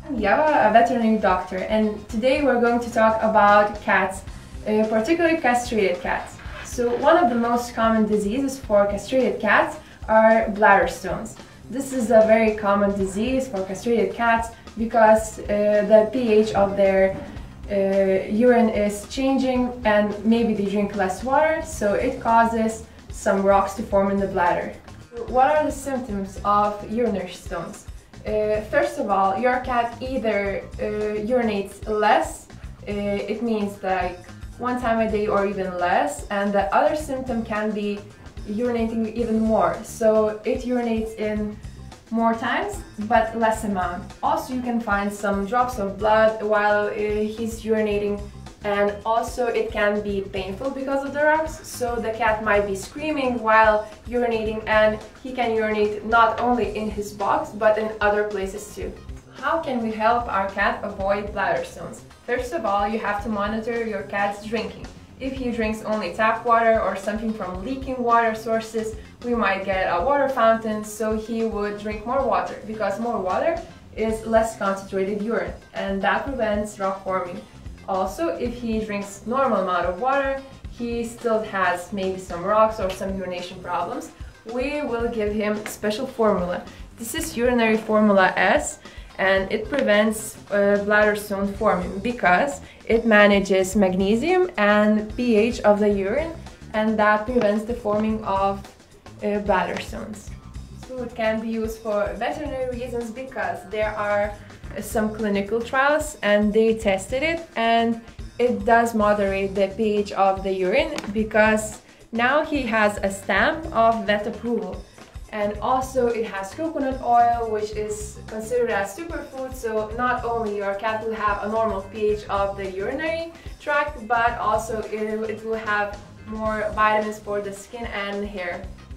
Yava, a veterinary doctor, and today we're going to talk about cats, particularly castrated cats. So one of the most common diseases for castrated cats are bladder stones. This is a very common disease for castrated cats because the pH of their urine is changing and maybe they drink less water, so it causes some rocks to form in the bladder. What are the symptoms of urinary stones? First of all, your cat either urinates less, it means like one time a day or even less, and the other symptom can be urinating even more. So it urinates in more times but less amount. Also, you can find some drops of blood while he's urinating, and also it can be painful because of the rocks, so the cat might be screaming while urinating, and he can urinate not only in his box but in other places too. How can we help our cat avoid bladder stones? First of all, you have to monitor your cat's drinking. If he drinks only tap water or something from leaking water sources, we might get a water fountain, so he would drink more water, because more water is less concentrated urine, and that prevents rock forming. Also, if he drinks normal amount of water, he still has maybe some rocks or some urination problems, we will give him special formula. This is urinary formula S, and it prevents bladder stone forming because it manages magnesium and pH of the urine, and that prevents the forming of bladder stones. So it can be used for veterinary reasons because there are some clinical trials and they tested it, and it does moderate the pH of the urine because now he has a stamp of vet approval. And also it has coconut oil, which is considered as superfood, so not only your cat will have a normal pH of the urinary tract, but also it will have more vitamins for the skin and hair.